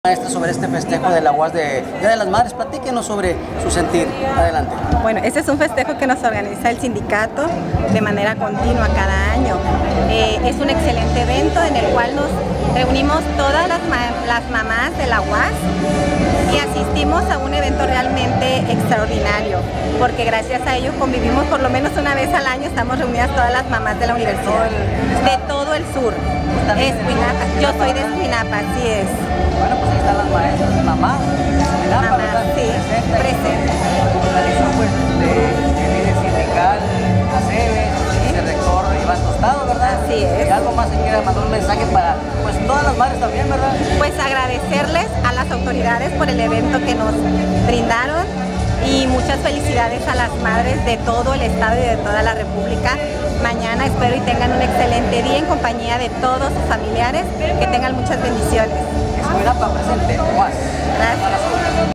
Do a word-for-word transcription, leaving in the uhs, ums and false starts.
Maestra, sobre este festejo de la U A S de Día de las Madres, platíquenos sobre su sentir. Adelante. Bueno, este es un festejo que nos organiza el sindicato de manera continua cada año. Eh, es un excelente evento en el cual nos reunimos todas las, ma las mamás de la U A S y asistimos a un evento realmente extraordinario, porque gracias a ello convivimos por lo menos una vez al año, estamos reunidas todas las mamás de la universidad, de todo el sur. Espinapa. Yo soy de Espinapa, así es. Bueno, pues ahí están las maestras, mamá, Espinapa, ¿verdad? Sí, presente. Realizó pues de líder sindical, Aceves, vicerrector Iván Tostado, ¿verdad? Así es. Y algo más que quiera mandar un mensaje para pues todas las madres también, ¿verdad? Pues agradecerles a las autoridades por el evento que nos brindaron y muchas felicidades a las madres de todo el estado y de toda la república. Mañana espero y tengan un excelente día en compañía de todos sus familiares, que tengan muchas bendiciones. Espinapa presente.